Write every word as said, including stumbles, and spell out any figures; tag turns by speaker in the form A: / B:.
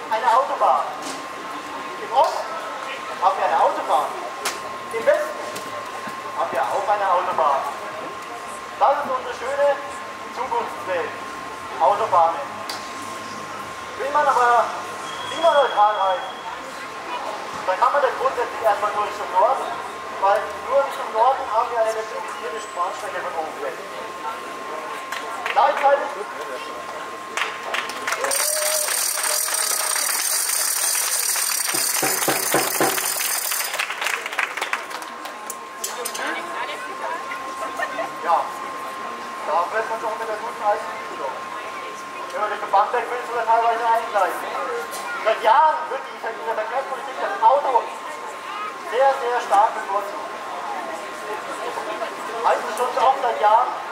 A: eine Autobahn. Im Osten haben wir eine Autobahn. Im Westen haben wir auch eine Autobahn. Das ist unsere schöne Zukunftswelt. Autobahnen. Will man aber klimaneutral reisen, dann kann man das grundsätzlich erstmal nur Richtung Norden, weil nur Richtung Norden haben wir eine elektrifizierte Bahnstrecke von oben weg. Gleichzeitig ja, da wird man doch mit der guten alten Düsseldorf. Wenn man Richtung Bamberg will, soll er teilweise eingleisen. Seit Jahren wird die, in der Verkehrspolitik das Auto sehr, sehr stark bevorzugt. Heißt es schon auch seit Jahren,